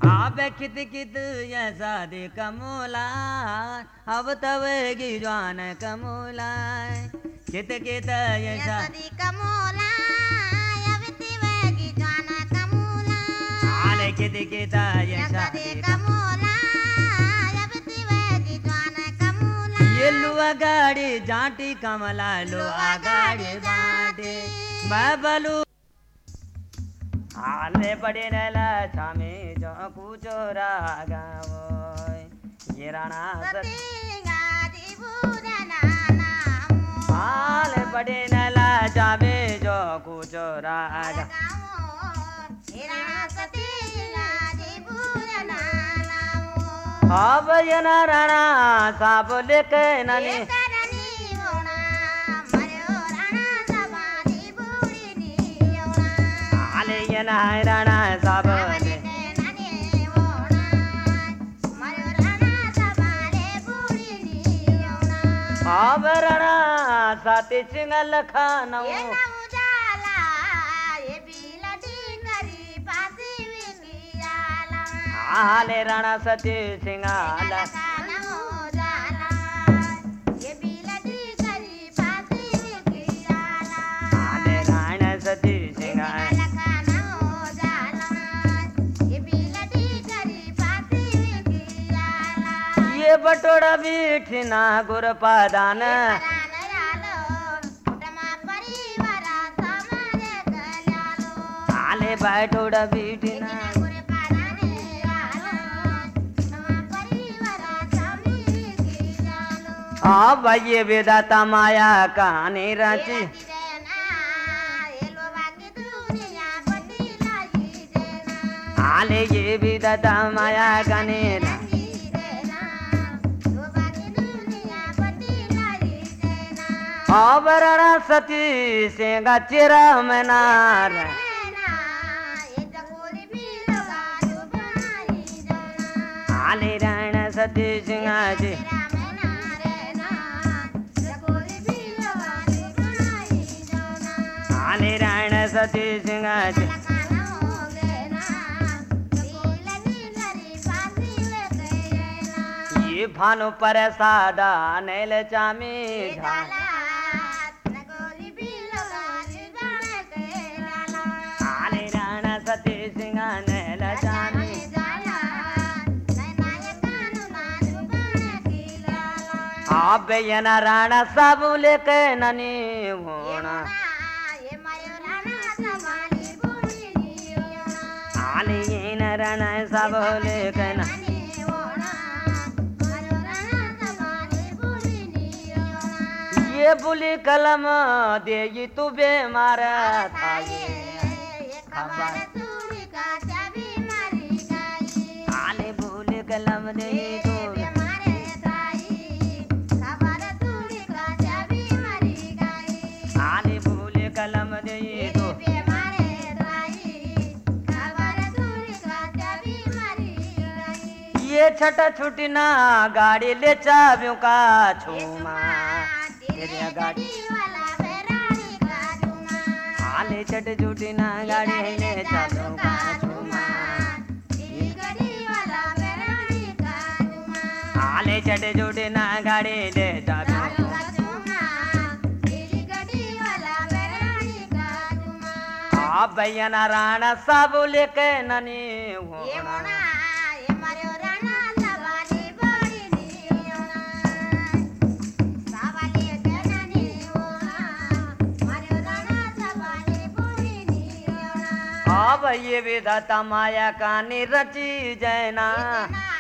आप कित कित ये शादी कमोला अब तवेगी जवान कमोला कित कित ये शादी कमोला आले कित कित ये शादी कमोला ये लुआ गाड़ी जाटी कमला लुआ गाड़ी बाटे बाबलू आले पड़े नला छामे जो कुचो रागावो ये राणा आले पड़े नला छामे जो कुचो रागा अब ये ना राणा साब लेके ननी आले ये ना राणा साब अब राणा साथी सिंगल खाना आले राणा सती सिंगाल आले राणा सती सिंगाल ये बटोड़ा बीठना गुरपादान आले बटोड़ा बीठना अब ये वेदाता माया कहानी रची आले ये वेदाता माया कहानी अब राणा सती सिंगा चेरा मनार आले राणा सती सिंगा जी आले राणा सती सिंगा जी ये भानु पर सादा नेल चामी आले राणा सती सिंगा नेल चामी आप ये ना राणा साबु लेके ननी होना आले ये ना राणा साबु लेके ना ये बुली कलम देगी तू बेमार था आले बुली कलम देगी तू आले बुली कलम देगी तू ये छटा छुटी ना गाड़ी ले चाबियों का छूमा तेरी गाड़ी आले छट छुटी ना गाड़ी ले चाबियों का छूमा आले छट छुटी ना गाड़ी ले चाबियों आप भैया ना राणा साबु लेके ननी होना अब ये विधाता माया कहानी रची जैना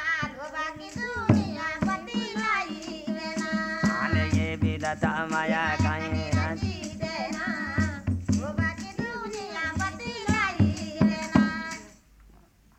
आले ये विधाता माया